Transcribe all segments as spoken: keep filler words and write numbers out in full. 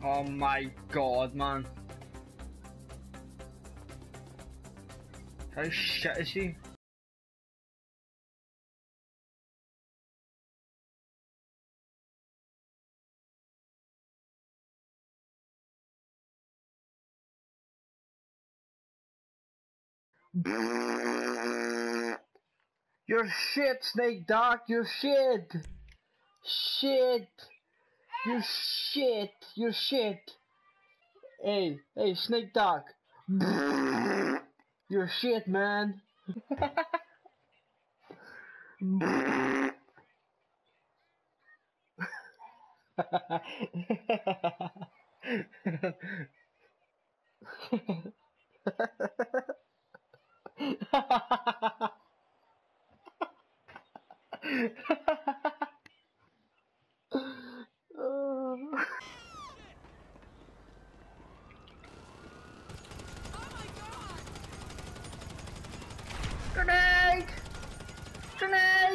Oh my god, man. How shit is he? You're shit, Snake Dark, you're shit! Shit! You're shit! You're shit! Hey, hey, Snake Dark! You're shit, man! Grenade! Grenade!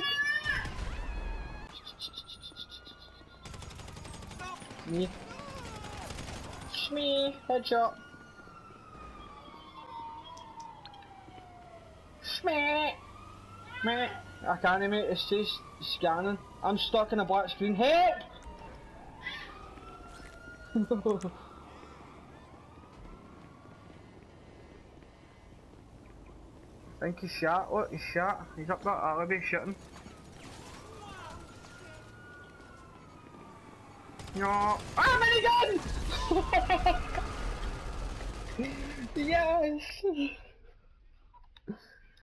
Me. Shmee, headshot. Shmee. Meh. I can't, mate, it's just scanning. I'm stuck in a black screen. Help! I think he's shot. Look, he's shot. He's up that alleyway shooting. No. Ah, minigun! Yes!